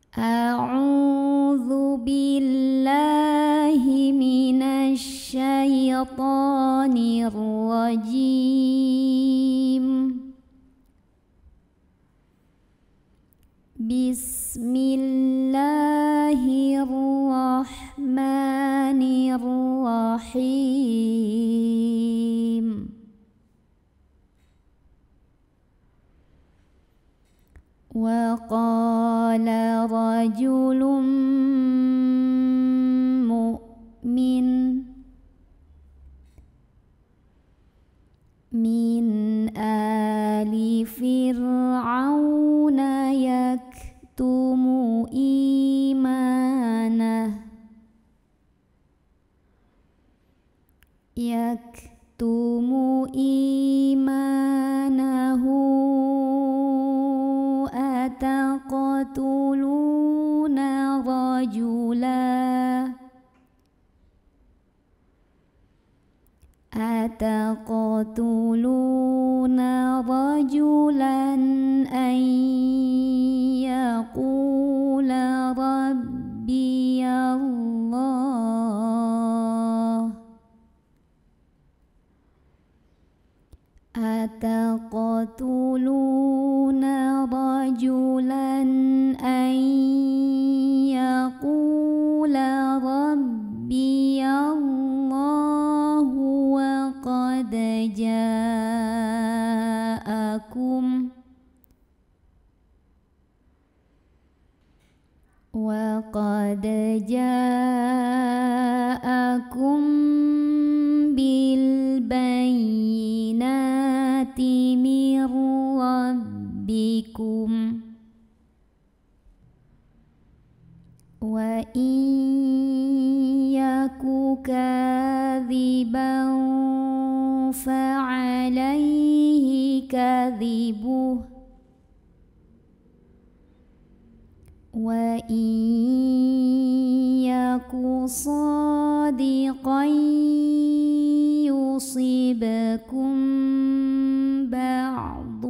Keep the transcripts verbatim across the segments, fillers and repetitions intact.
أعوذ بالله من الشيطان الرجيم. بسم الله الرحمن الرحيم. وقال رجل مؤمن من آل فرعون يكتم إيمانه يكتم إيمانه أتقتلون رجلا أتقتلون رجلا أن يقول ربي الله أتقتلون رجلا أن يقول ربي الله وقد جاءكم وقد جاءكم بالبينات من ربكم وإن يك كاذبا فعليه كذبه وإن يك صادقا يصبكم بعض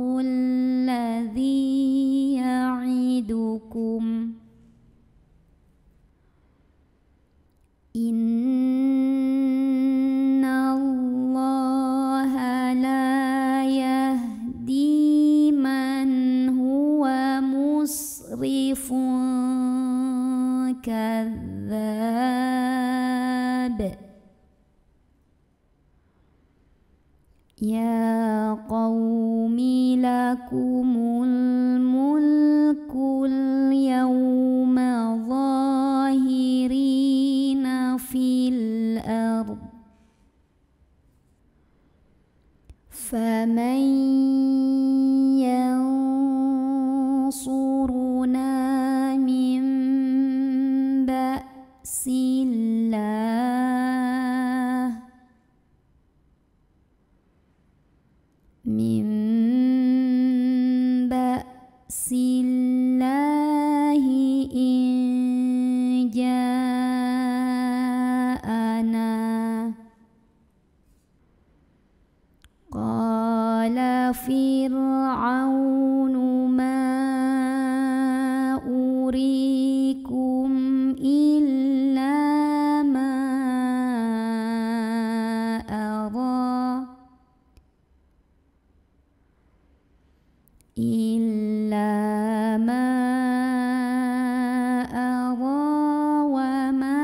الذي يعدكم إن الله لا يهدي من هو مسرف كذاب. يا قوم لكم الملك اليوم ظاهرين في الأرض فمن ينصرنا من بأس الله من بأس الله إن جاءنا. قال فرعون ما أريكم إلا ما أرى إلا ما أرى وما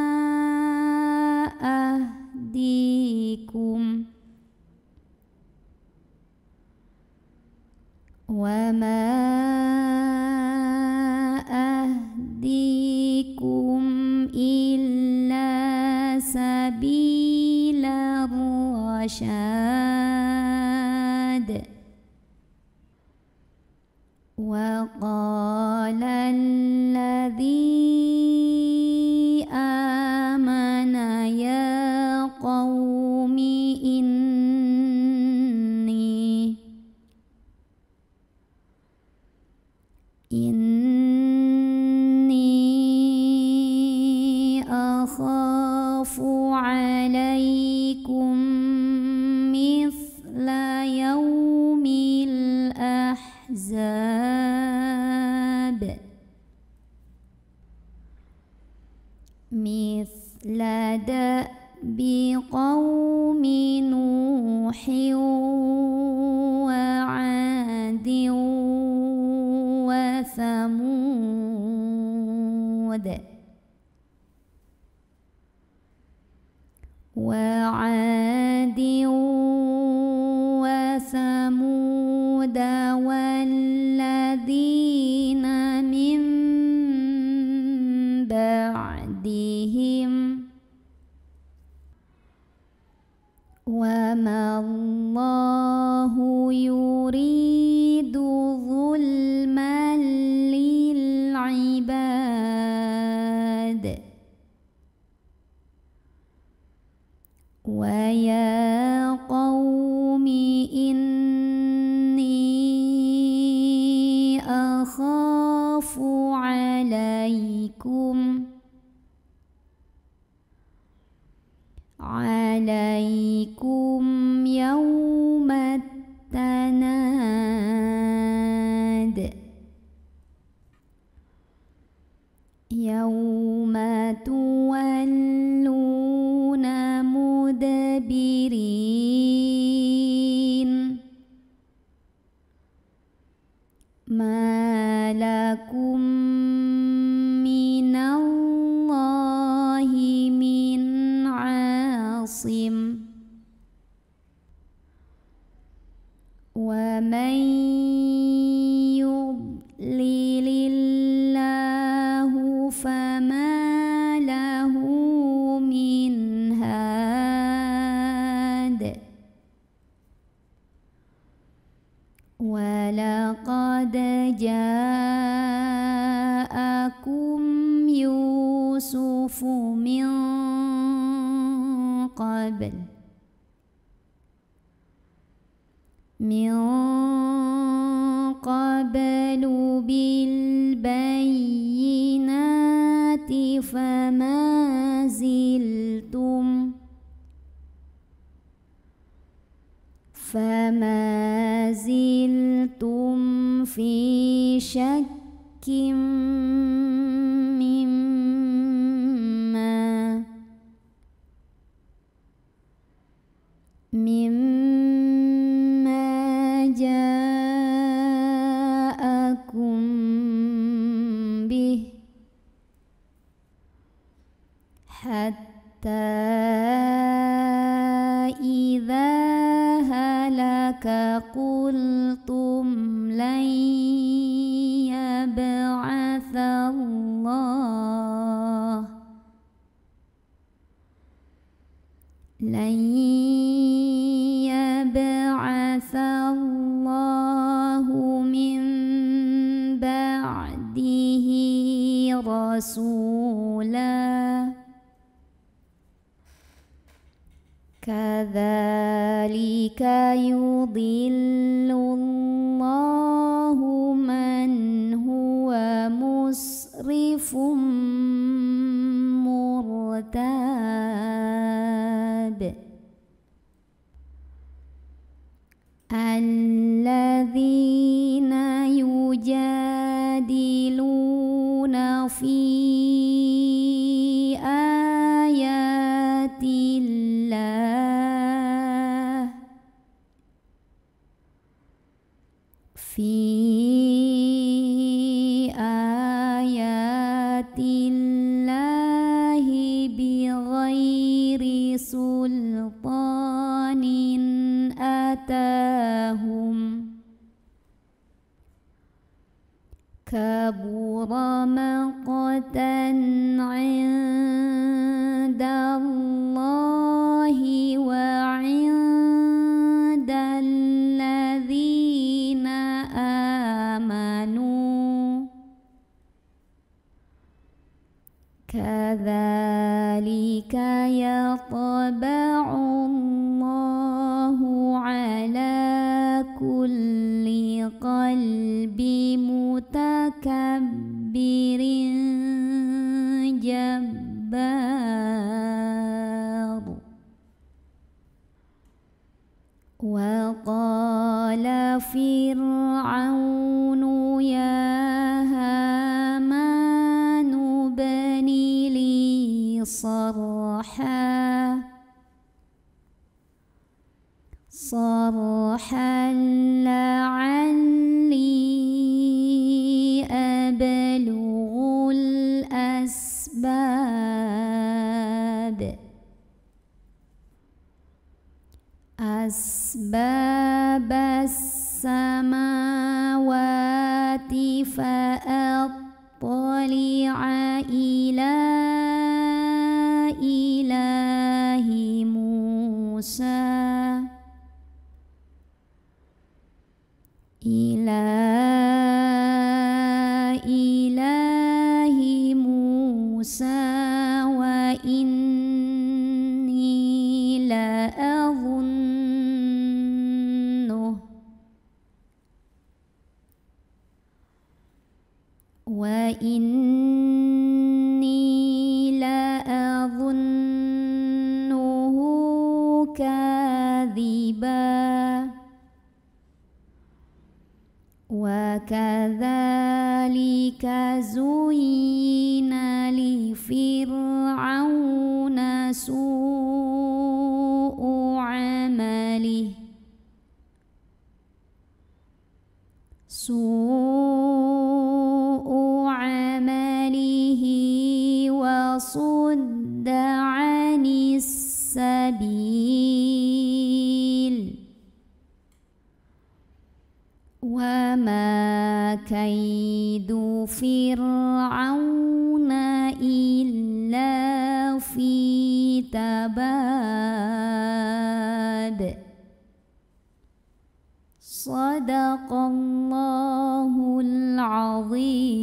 أهديكم وما أهديكم إلا سبيل الرشاد. وقال الذي آمن يا قوم إني إني أخاف عليكم مثل يوم الأحزاب. مثل دأب قوم نوح وعاد وثمود وعاد وثمود والذين من بعدهم وما الله يريد ظلما للعباد ويا قوم إني أخاف عليكم عليكم يوم التناد يوم تولون مدبرين ما لكم من الله من عاصم ومن يضلل الله فما له من هاد ولقد جاءكم يوسف من قبل من قبل بالبينات فما زلتم فما زلتم في شك مما مما جاءكم به حتى إذا هلك قلتم لن يبعث الله لن يبعث الله من بعده رسولا كذلك يضل الله من هو مسرف مرتاب الذين يجادلون في آيات الله في آيات الله بغير سلطان أتاهم كبر مقتا عند الله وعند الذين آمنوا كذلك يطبع الله على كل قلب متكبر جبار وقال فرعون يا هامان ابن لي صرحا صرحا لعلي أبلغ الأسباب أسباب السماوات فأطلع إلى إله موسى إلى إله موسى وإني لأظنه وإني لأظنه كاذبا وكذلك زين لفرعون سوء عمله سوء عمله وصد عن السبيل وما كيد فرعون إلا في تباب صدق الله العظيم.